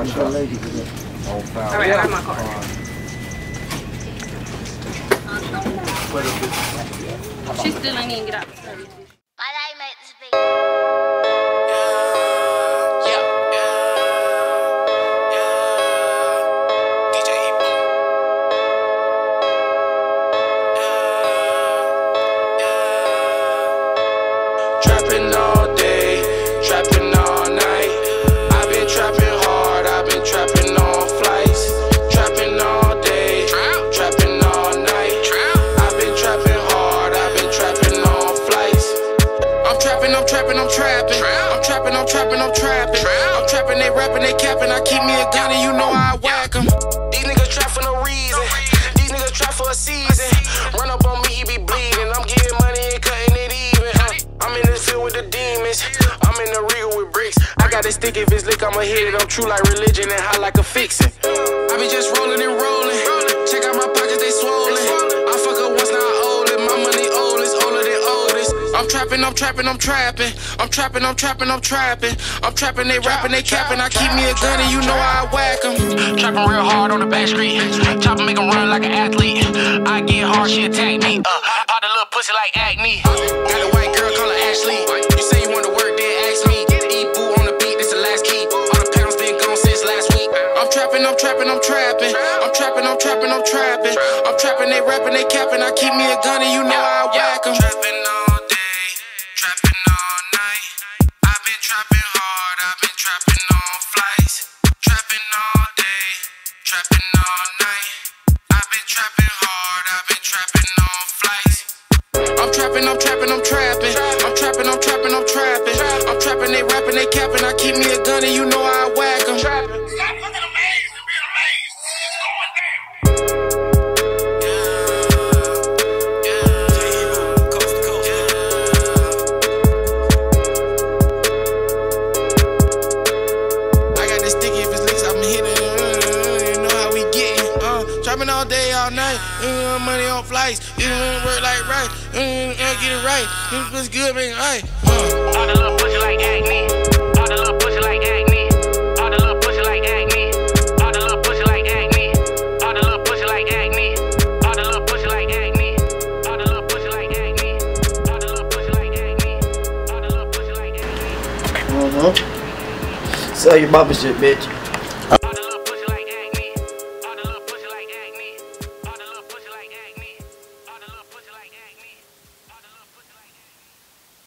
Alright, I got my card. She still ain't even get out the service. Why did I make this video? Trapping all day, trapping all night. I've been trapping hard, I've been trapping on flights. Trapping all day, trapping all night. I've been trapping hard, I've been trapping on flights. I'm trapping, I'm trapping, I'm trapping. I'm trapping, I'm trapping, I'm trapping. I'm trapping, they rapping, they capping. I keep me a gun and you know I whack 'em. These niggas trap for no reason. These niggas trap for a season. Run up on me, he be bleeding. I'm getting money and cutting it even. I'm in this field with the demons. I'm in the regal with bricks. I got a stick, if it's lick, I'ma hit it. I'm true like religion and hot like a fixin'. I be just rolling and rolling. Check out my pockets, they swollen. I fuck up once, now I owe it. My money old, it's older than oldest. I'm trapping, I'm trapping, I'm trapping. I'm trapping, I'm trapping, I'm trapping. I'm trapping, they rapping, they capping. I keep me a gun and you know I whack 'em. Trapping real hard on the back street. Chopping, make 'em run like an athlete. I get hard, she attack me. Pop the little pussy like acne. Got a white girl, call her Ashley. You say you want to work, then ask me. djeboo on the beat, this the last key. All the pounds been gone since last week. I'm trapping, I'm trapping, I'm trapping. I'm trapping, I'm trapping, I'm trapping. I'm trapping, they rapping, they capping. I keep me a gun and you know I whack 'em. Trapping all day, trapping all night. I've been trapping hard, I've been trapping on flights. Trapping all day, trapping all night. I've been trapping hard, I've been trapping on flights. I'm trapping, I'm trapping, I'm trapping. I'm trapping, I'm trapping, I'm trapping. I'm trapping, they rapping, they capping. I keep me a gun and you know I whack 'em. Stop looking amazed and be amazed. It's going down. djeboo, coast to coast. I got this sticky, if it's licks, I'm hitting. You know how we getting. Trapping all day, all night. Money on flights. You don't work like right. Get it right. It's good, man. Right. All the little pussy like acne. All the little pussy like acne. All the little pussy like acne. All the little pussy like acne. All the little pussy like acne. All the little pussy like acne. All the little pussy like acne. All the little pussy like acne. All the little pussy like acne. Sell your bumper shit, bitch.